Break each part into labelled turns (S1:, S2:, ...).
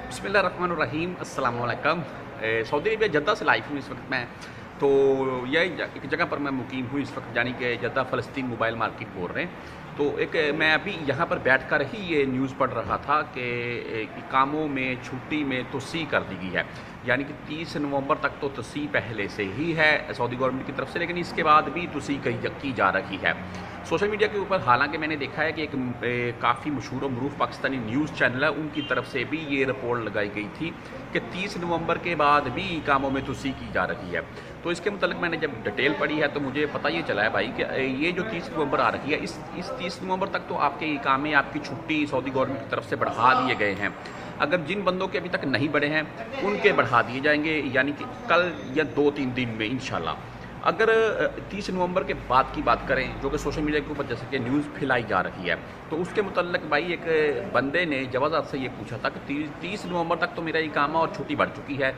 S1: बिस्मिल्लाहिर्रहमानिर्रहीम अस्सलाम वालेकुम। सऊदी अरबिया जद्दा से लाइव हूँ इस वक्त मैं। तो यह एक जगह पर मैं मुकीम हूँ इस वक्त, यानी कि जद्दा फ़लस्तीन मोबाइल मार्केट बोल रहे हैं। तो मैं अभी यहाँ पर बैठकर ही ये न्यूज़ पढ़ रहा था कि इकामों में छुट्टी में तोसी कर दी गई है, यानी कि 30 नवंबर तक तो तोसी पहले से ही है सऊदी गवर्नमेंट की तरफ से, लेकिन इसके बाद भी तोसी की जा रही है सोशल मीडिया के ऊपर। हालांकि मैंने देखा है कि एक काफ़ी मशहूर और मरूफ पाकिस्तानी न्यूज़ चैनल है, उनकी तरफ से भी ये रिपोर्ट लगाई गई थी कि 30 नवंबर के बाद भी इकामों में तोसी की जा रही है। तो इसके मतलब मैंने जब डिटेल पढ़ी है तो मुझे पता ये चला है भाई कि ये जो 30 नवंबर आ रही है, इस 30 नवंबर तक तो आपके इकामे, आपकी छुट्टी सऊदी गवर्नमेंट की तरफ से बढ़ा दिए गए हैं। अगर जिन बंदों के अभी तक नहीं बढ़े हैं उनके बढ़ा दिए जाएंगे, यानी कि कल या 2-3 दिन में इंशाल्लाह। अगर 30 नवंबर के बाद की बात करें, जो कि सोशल मीडिया के ऊपर जैसे कि न्यूज़ फैलाई जा रही है, तो उसके मुतल्लिक भाई एक बंदे ने जवाज़ात से ये पूछा था कि 30 नवंबर तक तो मेरा इकामा और छुट्टी बढ़ चुकी है,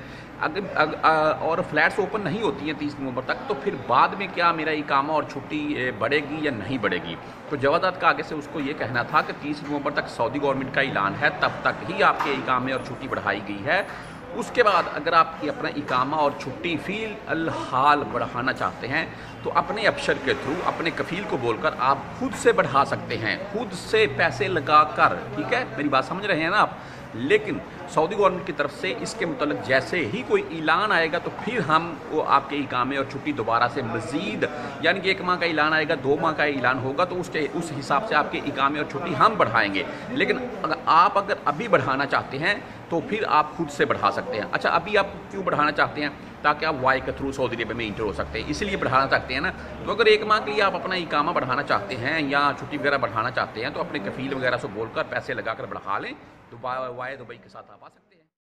S1: और फ्लैट्स ओपन नहीं होती हैं 30 नवंबर तक, तो फिर बाद में क्या मेरा इकामा और छुट्टी बढ़ेगी या नहीं बढ़ेगी। तो जवाज़ात का आगे से उसको ये कहना था कि 30 नवंबर तक सऊदी गवर्नमेंट का ऐलान है, तब तक ही आपके इकामे और छुट्टी बढ़ाई गई है। उसके बाद अगर आप अपना इकामा और छुट्टी फ़िल हाल बढ़ाना चाहते हैं तो अपने अफसर के थ्रू, अपने कफ़ील को बोलकर आप खुद से बढ़ा सकते हैं, खुद से पैसे लगाकर। ठीक है, मेरी बात समझ रहे हैं ना आप। लेकिन सऊदी गवर्नमेंट की तरफ से इसके मुतल्लिक जैसे ही कोई ऐलान आएगा तो फिर हम वो आपके इकामे और छुट्टी दोबारा से मज़ीद, यानी कि 1 माह का ऐलान आएगा, 2 माह का ऐलान होगा, तो उस हिसाब से आपके इकामे और छुट्टी हम बढ़ाएंगे। लेकिन अगर अभी बढ़ाना चाहते हैं तो फिर आप खुद से बढ़ा सकते हैं। अच्छा, अभी आप क्यों बढ़ाना चाहते हैं? ताकि आप वाई के थ्रू सऊदी अरबिया में इंटर हो सकते हैं, इसलिए बढ़ाना चाहते हैं ना। तो अगर 1 माह के लिए आप अपना इकामा बढ़ाना चाहते हैं या छुट्टी वगैरह बढ़ाना चाहते हैं तो अपने कफ़ील वगैरह से बोलकर पैसे लगाकर बढ़ा लें, तो वाई दुबई के साथ आप आ सकते हैं।